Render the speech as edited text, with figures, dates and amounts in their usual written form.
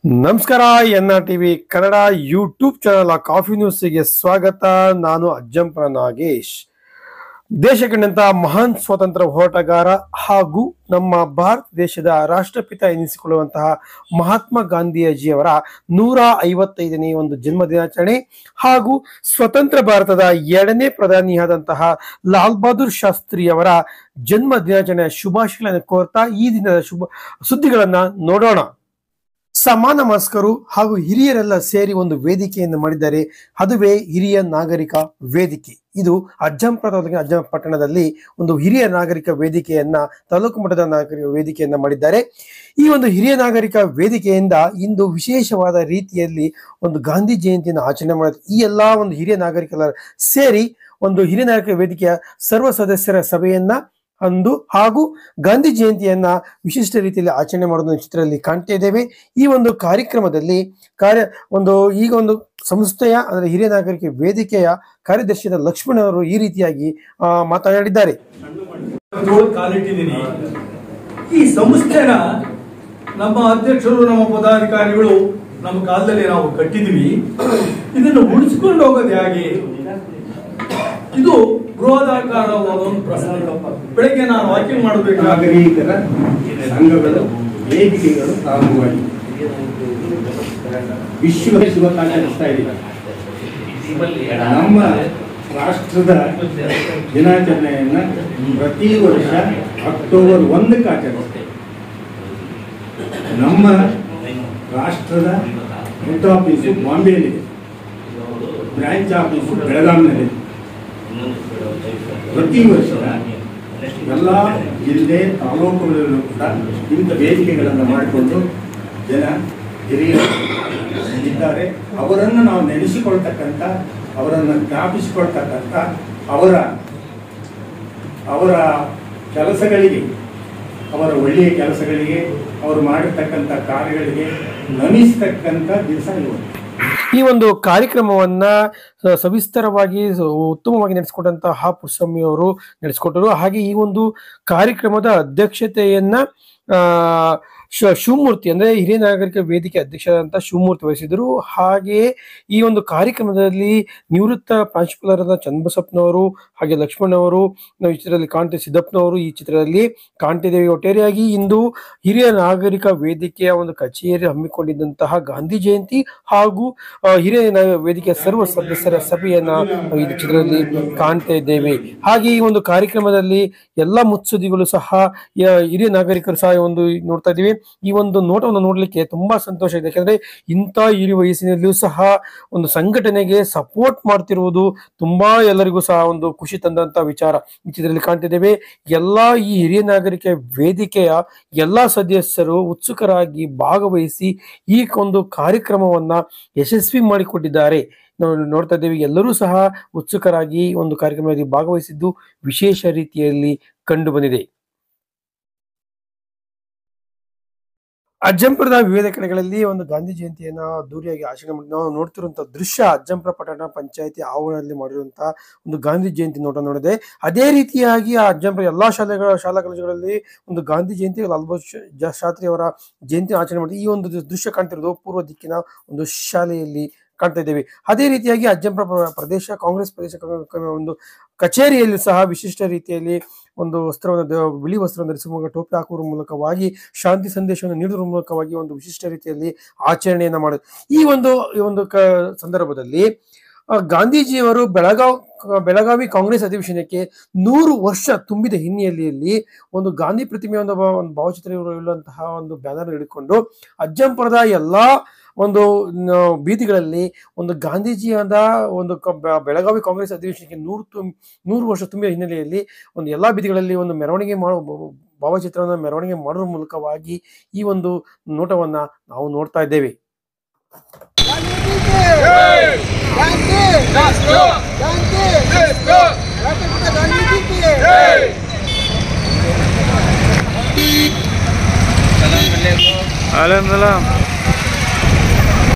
ನಮಸ್ಕಾರ NRTV Kannada YouTube channel coffee ನ್ಯೂಸ್ಗೆ ಸ್ವಾಗತ. ನಾನು ಅಜ್ಜಂಪುರ ನಾಗೇಶ್. ದೇಶಕಂಡಂತ ಮಹಾನ್ ಸ್ವಾತಂತ್ರ್ಯ ಹೋರಾಟಗಾರ ಹಾಗೂ ನಮ್ಮ ಭಾರತ ದೇಶದ ರಾಷ್ಟ್ರಪಿತ ಎನಿಸಿಕೊಳ್ಳುವಂತಹ ಮಹಾತ್ಮ ಗಾಂಧೀಜಿಯವರ 155ನೇ ಒಂದು ಜನ್ಮ ದಿನಾಚರಣೆ ಹಾಗೂ ಸ್ವತಂತ್ರ ಭಾರತದ 2ನೇ ಪ್ರಧಾನಿಯಾದಂತಹ ಲಾಲ್ ಬಹದ್ದೂರ್ ಶಾಸ್ತ್ರಿಯವರ ಜನ್ಮ ದಿನಾಚರಣೆಯ ಶುಭಾಶಯಗಳನ್ನು ಕೋರ್ತಾ ಈ ದಿನದ ಸುದ್ದಿಗಳನ್ನ ನೋಡೋಣ. ಸಮಾನ ಮನಸ್ಕರು ಹಾಗೂ ಹಿರಿಯರೆಲ್ಲ ಸೇರಿ ಒಂದು ವೇದಿಕೆಯನ್ನು ಮಾಡಿದ್ದಾರೆ. ಅದುವೇ ಹಿರಿಯ ನಾಗರಿಕ ವೇದಿಕೆ. ಇದು ಅಜ್ಜಂಪುರ ತಾಲೂಕಿನ ಅಜ್ಜಂಪುರ ಪಟ್ಟಣದಲ್ಲಿ ಒಂದು ಹಿರಿಯ ನಾಗರಿಕ ವೇದಿಕೆಯನ್ನ ತಾಲೂಕು ಮಟ್ಟದ ನಾಗರಿಕ ವೇದಿಕೆಯನ್ನ ಮಾಡಿದ್ದಾರೆ. ಈ ಒಂದು ಹಿರಿಯ ನಾಗರಿಕ ವೇದಿಕೆಯಿಂದ ಇಂದು ವಿಶೇಷವಾದ ರೀತಿಯಲ್ಲಿ ಒಂದು ಗಾಂಧಿ ಜಯಂತಿಯನ್ನು ಆಚರಣೆ ಮಾಡಿದ್ರು. ಈ ಎಲ್ಲಾ ಒಂದು ಹಿರಿಯ ನಾಗರಿಕರ ಸೇರಿ ಒಂದು ಹಿರಿಯ ನಾಗರಿಕ ವೇದಿಕೆಯ ಸರ್ವ ಸದಸ್ಯರ ಸಭೆಯನ್ನ ಅಂದು ಹಾಗೂ ಗಾಂಧಿ ಜಯಂತಿಯನ್ನ ವಿಶಿಷ್ಟ ರೀತಿಯಲ್ಲಿ ಆಚರಣೆ ಮಾಡೋದನ್ನ ಚಿತ್ರದಲ್ಲಿ ಕಾಣ್ತಾ ಇದ್ದೇವೆ. ಈ ಒಂದು ಕಾರ್ಯಕ್ರಮದಲ್ಲಿ ಈಗ ಒಂದು ಸಂಸ್ಥೆಯ ಅಂದ್ರೆ ಹಿರಿಯ ನಾಗರಿಕ ವೇದಿಕೆಯ ಕಾರ್ಯದರ್ಶಿಯಾದ ಲಕ್ಷ್ಮಣ್ ಅವರು ಈ ರೀತಿಯಾಗಿ ಮಾತನಾಡಿದ್ದಾರೆ. ಈ ಸಂಸ್ಥೆನ ನಮ್ಮ ಅಧ್ಯಕ್ಷರು, ನಮ್ಮ ಪದಾಧಿಕಾರಿಗಳು ನಮ್ಮ ಕಾಲದಲ್ಲಿ ನಾವು ಕಟ್ಟಿದ್ವಿ. ಇದನ್ನು ಉಳಿಸಿಕೊಂಡು ಹೋಗೋದು ಹೇಗೆ? ಇದು ಬೃಹದಾಕಾರವಾದ ಒಂದು ಪ್ರಶ್ನೆ. ಬೆಳಗ್ಗೆ ನಾನು ವಾಕಿಂಗ್ ಮಾಡಬೇಕು. ನಾಗರಿಕರ ಸಂಘಗಳು, ವೇದಿಕೆಗಳು ಪ್ರಾರಂಭವಾಗಿ ವಿಶ್ವ ಆಚರಿಸ್ತಾ ಇದ್ದೀವಿ. ನಮ್ಮ ರಾಷ್ಟ್ರದ ದಿನಾಚರಣೆಯನ್ನ ಪ್ರತಿ ವರ್ಷ ಅಕ್ಟೋಬರ್ 1ಕ್ಕೆ ಆಚರಿಸ್ತೇವೆ. ನಮ್ಮ ರಾಷ್ಟ್ರದ ಹೆಡ್ ಆಫೀಸು ಬಾಂಬೆಯಲ್ಲಿದೆ, ಬ್ರಾಂಚ್ ಆಫೀಸು ಬೆಳಗಾವಿನಲ್ಲಿದೆ. ಪ್ರತಿ ವರ್ಷ ಎಲ್ಲ ಜಿಲ್ಲೆ ತಾಲೂಕುಗಳಲ್ಲೂ ಕೂಡ ಇಂಥ ವೇದಿಕೆಗಳನ್ನು ಮಾಡಿಕೊಂಡು ಜನ ಹಿರಿಯರು ಇದ್ದಾರೆ. ಅವರನ್ನು ನಾವು ನೆನೆಸಿಕೊಳ್ತಕ್ಕಂಥ, ಅವರನ್ನು ಜ್ಞಾಪಿಸಿಕೊಳ್ತಕ್ಕಂಥ, ಅವರ ಕೆಲಸಗಳಿಗೆ, ಅವರ ಒಳ್ಳೆಯ ಕೆಲಸಗಳಿಗೆ, ಅವರು ಮಾಡಿರ್ತಕ್ಕಂಥ ಕಾರ್ಯಗಳಿಗೆ ನಮಿಸ್ತಕ್ಕಂಥ ದಿವಸ ಇವತ್ತು. ಈ ಒಂದು ಕಾರ್ಯಕ್ರಮವನ್ನ ಸವಿಸ್ತರವಾಗಿ ಉತ್ತಮವಾಗಿ ನಡೆಸಿಕೊಟ್ಟಂತಹ ಪುರುಷಸ್ವಾಮಿ ಅವರು ನಡೆಸಿಕೊಟ್ಟರು. ಹಾಗೆ ಈ ಒಂದು ಕಾರ್ಯಕ್ರಮದ ಅಧ್ಯಕ್ಷತೆಯನ್ನ ಶಿವಮೂರ್ತಿ ಅಂದ್ರೆ ಹಿರಿಯ ನಾಗರಿಕ ವೇದಿಕೆ ಅಧ್ಯಕ್ಷರಾದಂತಹ ಶಿವಮೂರ್ತಿ ವಹಿಸಿದರು. ಹಾಗೆಯೇ ಈ ಒಂದು ಕಾರ್ಯಕ್ರಮದಲ್ಲಿ ನಿವೃತ್ತ ಪ್ರಾಂಶುಪಾಲರಾದ ಚನ್ನಬಸಪ್ಪನವರು ಹಾಗೆ ಲಕ್ಷ್ಮಣ್ ಅವರು ನಾವು ಈ ಚಿತ್ರದಲ್ಲಿ ಕಾಣ್ತೇವೆ, ಸಿದ್ದಪ್ಪನವರು ಈ ಚಿತ್ರದಲ್ಲಿ ಕಾಣ್ತಿದ್ದೇವೆ. ಒಟ್ಟಾರೆಯಾಗಿ ಇಂದು ಹಿರಿಯ ನಾಗರಿಕ ವೇದಿಕೆಯ ಒಂದು ಕಚೇರಿ ಹಮ್ಮಿಕೊಂಡಿದ್ದಂತಹ ಗಾಂಧಿ ಜಯಂತಿ ಹಾಗೂ ಹಿರಿಯ ವೇದಿಕೆಯ ಸರ್ವ ಸದಸ್ಯರ ಸಭೆಯನ್ನ ನಾವು ಈ ಚಿತ್ರದಲ್ಲಿ ಕಾಣ್ತಾ ಇದ್ದೇವೆ. ಹಾಗೆ ಈ ಒಂದು ಕಾರ್ಯಕ್ರಮದಲ್ಲಿ ಎಲ್ಲಾ ಮುತ್ಸದ್ದಿಗಳು ಸಹ ಹಿರಿಯ ನಾಗರಿಕರು ಸಹ ಒಂದು ನೋಡ್ತಾ ಇದ್ದೀವಿ. ಈ ಒಂದು ನೋಟವನ್ನು ನೋಡ್ಲಿಕ್ಕೆ ತುಂಬಾ ಸಂತೋಷ ಇದೆ. ಯಾಕಂದ್ರೆ ಇಂಥ ಹಿರಿಯ ವಯಸ್ಸಿನಲ್ಲಿಯೂ ಸಹ ಒಂದು ಸಂಘಟನೆಗೆ ಸಪೋರ್ಟ್ ಮಾಡ್ತಿರುವುದು ತುಂಬಾ ಎಲ್ಲರಿಗೂ ಸಹ ಒಂದು ಖುಷಿ ತಂದಂತ ವಿಚಾರ ಈ ಚಿತ್ರದಲ್ಲಿ ಕಾಣ್ತಿದ್ದೇವೆ. ಎಲ್ಲಾ ಈ ಹಿರಿಯ ನಾಗರಿಕ ವೇದಿಕೆಯ ಎಲ್ಲಾ ಸದಸ್ಯರು ಉತ್ಸುಕರಾಗಿ ಭಾಗವಹಿಸಿ ಈ ಒಂದು ಕಾರ್ಯಕ್ರಮವನ್ನ ಯಶಸ್ವಿ ಮಾಡಿಕೊಟ್ಟಿದ್ದಾರೆ. ನಾವು ನೋಡ್ತಾ ಇದ್ದೇವೆ, ಎಲ್ಲರೂ ಸಹ ಉತ್ಸುಕರಾಗಿ ಒಂದು ಕಾರ್ಯಕ್ರಮದಲ್ಲಿ ಭಾಗವಹಿಸಿದ್ದು ವಿಶೇಷ ರೀತಿಯಲ್ಲಿ ಕಂಡು ಬಂದಿದೆ. ಅಜ್ಜಂಪುರದ ವಿವಿಧ ಕಡೆಗಳಲ್ಲಿ ಒಂದು ಗಾಂಧಿ ಜಯಂತಿಯನ್ನ ಅದ್ದೂರಿಯಾಗಿ ಆಚರಣೆ ಮಾಡಿ ನಾವು ನೋಡ್ತಿರುವಂತಹ ದೃಶ್ಯ ಅಜ್ಜಂಪುರ ಪಟ್ಟಣ ಪಂಚಾಯತಿ ಆವರಣದಲ್ಲಿ ಮಾಡಿರುವಂತಹ ಒಂದು ಗಾಂಧಿ ಜಯಂತಿ ನೋಡಿದೆ. ಅದೇ ರೀತಿಯಾಗಿ ಆ ಅಜ್ಜಂಪುರ ಎಲ್ಲಾ ಶಾಲಾ ಕಾಲೇಜುಗಳಲ್ಲಿ ಒಂದು ಗಾಂಧಿ ಜಯಂತಿ ಲಾಲ್ ಬಹದ್ದೂರ್ ಶಾಸ್ತ್ರಿ ಅವರ ಜಯಂತಿ ಆಚರಣೆ ಮಾಡಿ ಈ ಒಂದು ದೃಶ್ಯ ಕಾಣ್ತಿರೋದು ಪೂರ್ವ ದಿಕ್ಕಿನ ಒಂದು ಶಾಲೆಯಲ್ಲಿ ಕಾಣ್ತಾ ಇದ್ದೇವೆ. ಅದೇ ರೀತಿಯಾಗಿ ಅಜ್ಜಂಪುರ ಪ್ರದೇಶ ಕಾಂಗ್ರೆಸ್ ಒಂದು ಕಚೇರಿಯಲ್ಲಿ ಸಹ ವಿಶಿಷ್ಟ ರೀತಿಯಲ್ಲಿ ಒಂದು ಬಿಳಿ ವಸ್ತ್ರವನ್ನು ಧರಿಸುವ ಟೋಪಿ ಹಾಕುವ ಮೂಲಕವಾಗಿ ಶಾಂತಿ ಸಂದೇಶವನ್ನು ನೀಡುವ ಮೂಲಕವಾಗಿ ಒಂದು ವಿಶಿಷ್ಟ ರೀತಿಯಲ್ಲಿ ಆಚರಣೆಯನ್ನ ಮಾಡೋದು. ಈ ಒಂದು ಸಂದರ್ಭದಲ್ಲಿ ಗಾಂಧೀಜಿಯವರು ಬೆಳಗಾವಿ ಕಾಂಗ್ರೆಸ್ ಅಧಿವೇಶನಕ್ಕೆ 100 ವರ್ಷ ತುಂಬಿದ ಹಿನ್ನೆಲೆಯಲ್ಲಿ ಒಂದು ಗಾಂಧಿ ಪ್ರತಿಮೆ ಒಂದು ಭಾವಚಿತ್ರ ಇರುವಂತಹ ಒಂದು ಬ್ಯಾನರ್ ಹಿಡಿಕೊಂಡು ಅಜ್ಜಂಪುರದ ಎಲ್ಲಾ ಒಂದು ಬೀದಿಗಳಲ್ಲಿ ಒಂದು ಗಾಂಧೀಜಿಯಾದ ಒಂದು ಬೆಳಗಾವಿ ಕಾಂಗ್ರೆಸ್ ಅಧಿವೇಶನಕ್ಕೆ 100 ವರ್ಷ ತುಂಬಿದ ಹಿನ್ನೆಲೆಯಲ್ಲಿ ಒಂದು ಎಲ್ಲಾ ಬೀದಿಗಳಲ್ಲಿ ಒಂದು ಮೆರವಣಿಗೆ ಭಾವಚಿತ್ರವನ್ನು ಮೆರವಣಿಗೆ ಮಾಡುವ ಮೂಲಕವಾಗಿ ಈ ಒಂದು ನೋಟವನ್ನ ನಾವು ನೋಡ್ತಾ ಇದ್ದೇವೆ. Alhamdulillah.